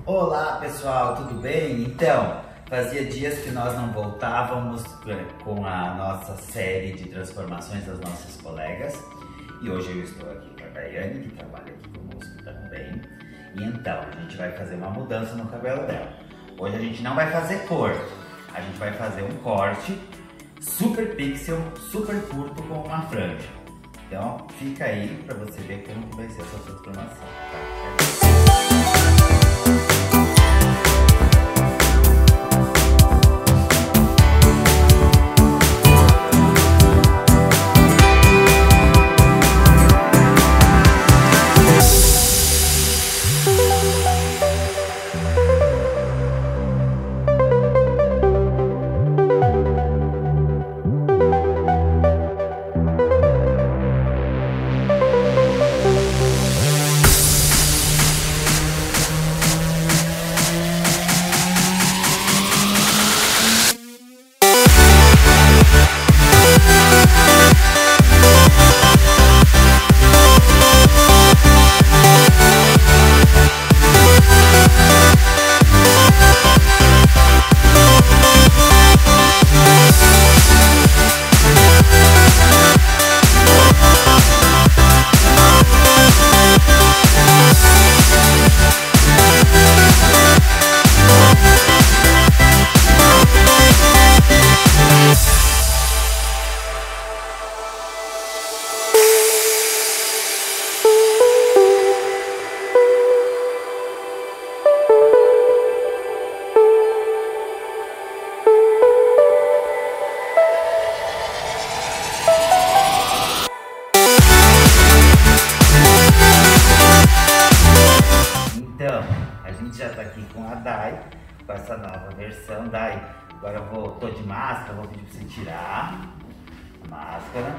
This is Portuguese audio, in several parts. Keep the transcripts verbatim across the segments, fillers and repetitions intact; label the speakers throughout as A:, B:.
A: Olá pessoal, tudo bem? Então, fazia dias que nós não voltávamos com a nossa série de transformações das nossas colegas e hoje eu estou aqui com a Daiane, que trabalha aqui conosco também. E então, a gente vai fazer uma mudança no cabelo dela. Hoje a gente não vai fazer cor, a gente vai fazer um corte super pixel, super curto com uma franja. Então, fica aí para você ver como que vai ser essa transformação, tá? Então, a gente já tá aqui com a Dai, com essa nova versão. Dai, agora eu vou, tô de máscara, vou pedir pra você tirar a máscara.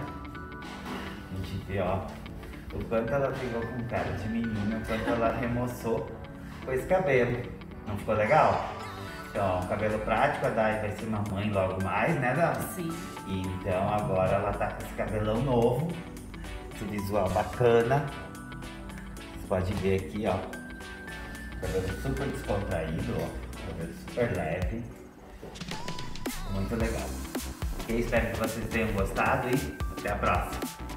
A: A gente vê, ó, o quanto ela pegou com cara de menina, o quanto ela remoçou com esse cabelo. Não ficou legal? Então, ó, cabelo prático, a Dai vai ser mamãe logo mais, né, Dai?
B: Sim.
A: E então agora ela tá com esse cabelão novo, esse visual bacana. Você pode ver aqui, ó. Cabelo super descontraído, ó. Cabelo super leve. Muito legal. Eu espero que vocês tenham gostado e até a próxima.